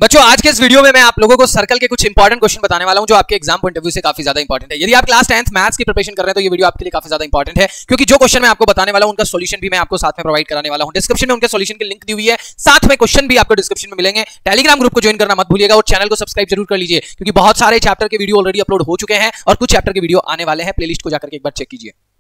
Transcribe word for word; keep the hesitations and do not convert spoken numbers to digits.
बच्चों आज के इस वीडियो में मैं आप लोगों को सर्कल के कुछ इंपॉर्टेंट क्वेश्चन बताने वाला हूं जो आपके एग्जाम पॉइंट ऑफ व्यू से काफी ज्यादा इंपॉर्टेंट है। यदि आप क्लास टेंथ मैथ्स की प्रिपरेशन कर रहे हैं तो ये वीडियो आपके लिए काफी ज्यादा इंपॉर्टेंट है, क्योंकि जो क्वेश्चन मैं आपको बताने वाला हूं उनका सॉल्यूशन भी मैं आपको साथ में प्रोवाइड कराने वाला हूं। डिस्क्रिप्शन में उनके सॉल्यूशन की लिंक दी हुई है, साथ में क्वेश्चन भी आपको डिस्क्रिप्शन में मिलेंगे। टेलीग्राम ग्रुप को ज्वाइन करना मत भूलिएगा और चैनल को सब्सक्राइब जरूर कर लीजिए, क्योंकि बहुत सारे चैप्टर के वीडियो ऑलरेडी अपलोड हो चुके हैं और कुछ चैप्टर के वीडियो आने वाले हैं। प्लेलिस्ट को जाकर के एक बार चेक कीजिए।